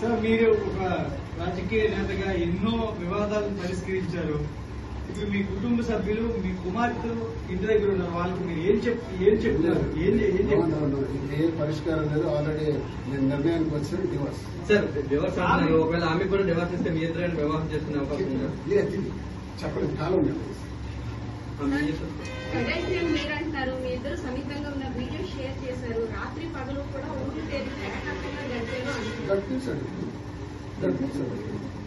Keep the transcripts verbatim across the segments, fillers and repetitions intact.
Sir మీరు ఒక రాజకీయ నేతగా ఎన్నో వివాదాలను పరిష్కరించారు. ఇప్పుడు మీ కుటుంబ సభ్యులు మీ కుమార్తెలు ఇంటి దగ్గర ఉన్నారు, వాళ్ళకి మీరు ఏం చెప్ ఏం చెప్తున్నారు? ఏం ఏం చెప్తున్నారు? ఏ పరిష్కారం లేదు. ఆల్రెడీ నేను నిర్ణయానికి వచ్చాను. డివోర్స్ సార్ డివోర్స్ అంటున్నారు. ఒకవేళ ఆమె కూడా డివోర్స్ ఇస్తే మీ ఇద్దరు వివాహం చేసుకునే అవకాశం ఉందా? చెప్పలేదు. కాలం మీరంటారు మీ ఇద్దరు సమీపంగా ఉన్న వీడియో షేర్ చేశారు. రాత్రి పగలు కూడా ఊరు పేరు ఏకకంగా గడిపారు గడిపించాడు గడిపించాడు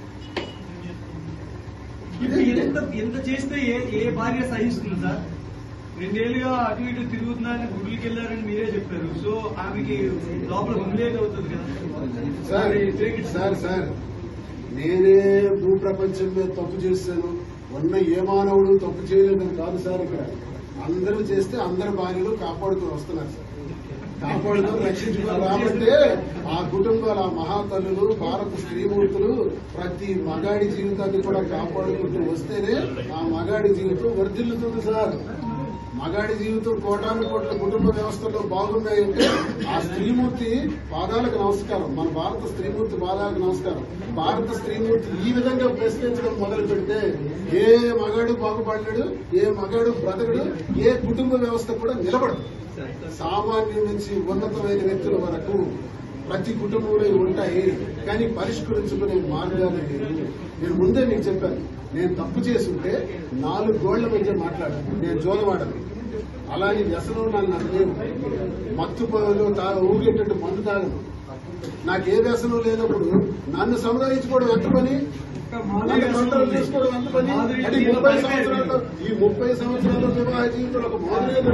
ఎంత ఎంత చేస్తే ఏ ఏ భార్య సహిస్తుంది సార్? రెండేళ్లుగా అటు ఇటు తిరుగుతున్నారని గుడ్లకి వెళ్ళారని మీరే చెప్పారు. సో ఆమెకి లోపల హుమిలేట్ అవుతుంది కదా సార్. సార్ సార్ నేనే భూ ప్రపంచం మీద తప్పు చేశాను, ఉన్న ఏ మానవుడు తప్పు చేయలేదని కాదు సార్. ఇక్కడ అందరూ చేస్తే అందరి భార్యలు కాపాడుతూ వస్తున్నారు సార్. కాపాడుతూ రక్షించుకుని రాబట్టే ఆ కుటుంబాల మహాతల్లులు భారత స్త్రీమూర్తులు ప్రతి మగాడి జీవితాన్ని కూడా కాపాడుకుంటూ వస్తేనే ఆ మగాడి జీవితం వర్ధిల్లుతుంది సార్. మగాడి జీవితం కోటాను కోట్ల కుటుంబ వ్యవస్థలో బాగున్నాయంటే ఆ స్త్రీమూర్తి పాదాలకు నమస్కారం. మన భారత స్త్రీమూర్తి పాదాలకు నమస్కారం. భారత స్త్రీమూర్తి ఈ విధంగా ప్రశ్నించడం మొదలు పెడితే ఏ మగాడు బాగుపడలేడు, ఏ మగాడు బ్రతకడు, ఏ కుటుంబ వ్యవస్థ కూడా నిలబడదు. సామాన్యం నుంచి ఉన్నతమైన వ్యక్తుల వరకు ప్రతి కుటుంబంలో ఉంటాయి, కానీ పరిష్కరించుకునే మార్గాలు లేవు. నేను ముందే మీకు చెప్పాను, నేను తప్పు చేసుంటే నాలుగు గోళ్ల మధ్య మాట్లాడాను. నేను జోలవాడను. అలాని వ్యసనం నాకు నాకు లేవు. మత్తు పనులు ఊగేటట్టు మందు తాగను. నాకు ఏ వ్యసనం లేనప్పుడు నన్ను సముదాయించుకోవడం ఎంత పని, కంట్రోల్ చేసుకోవడం ఎంత పని? అంటే ముప్పై సంవత్సరాల్లో ఈ ముప్పై సంవత్సరాల వివాహ జీవితంలో ఒక మోదరేదో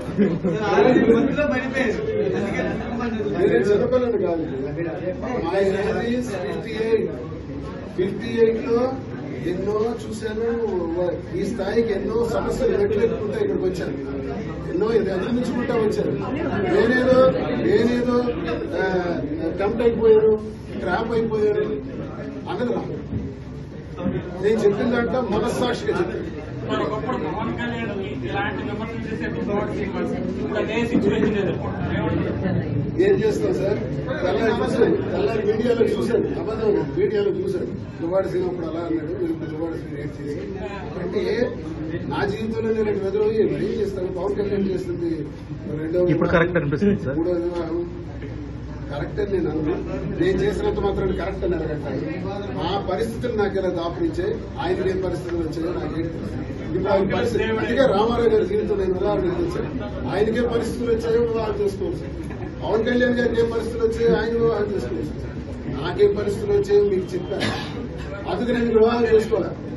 నేనే చిన్నపిల్లని కాదు. My age fifty eight fifty eight లో ఎన్నో చూశాను. ఈ స్థాయికి ఎన్నో సమస్యలు వ్యతిరేకుంటా ఇక్కడికి వచ్చాను. ఎన్నో ఇది అధిగమించుకుంటా వచ్చాను. నేనేదో నేనేదో టెంప్ట్ అయిపోయాను, ట్రాప్ అయిపోయాను అన్నది రా. నేను చెప్పిన దాంట్లో మనస్సాక్షిగా చెప్పాను. ఏం చేస్తాం సార్? తెల్లారి చూశాను, తెల్లారి మీడియాలో చూశాను. అబద్ధం మీడియాలో చూశాను. దువాడి సీన్ అప్పుడు అలా అన్నాడు, నేను దువాడి సీన్ ఏం చేసి అంటే నా జీవితంలో నేను ఎదురయ్యి ఏం చేస్తాను? పవన్ కళ్యాణ్ చేస్తుంది రెండో మూడో వివాహం కరెక్ట్ అని నేను అన్నా. నేను చేసినంత మాత్రం కరెక్ట్ అని అడగంటాను. ఆ పరిస్థితులు నాకు ఇలా దాపురించాయి. ఆయనకి ఏం పరిస్థితులు వచ్చాయో నాకేంటి ఇప్పుడు ఆయన పరిస్థితి. అందుకే రామారావు గారి జీవితం నేను ఉదాహరణ వచ్చాను. ఆయనకే పరిస్థితులు వచ్చాయో వివాహం చేసుకోవచ్చు. పవన్ కళ్యాణ్ గారికి ఏం పరిస్థితులు వచ్చాయో ఆయన వివాహం చేసుకోవచ్చు. నాకేం పరిస్థితులు వచ్చాయో మీకు చెప్పాను. అందుకు నేను వివాహం చేసుకోవాలి.